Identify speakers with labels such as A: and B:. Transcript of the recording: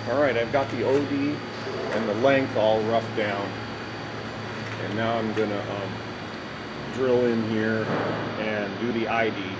A: Alright, I've got the OD and the length all roughed down. And now I'm going to drill in here and do the ID.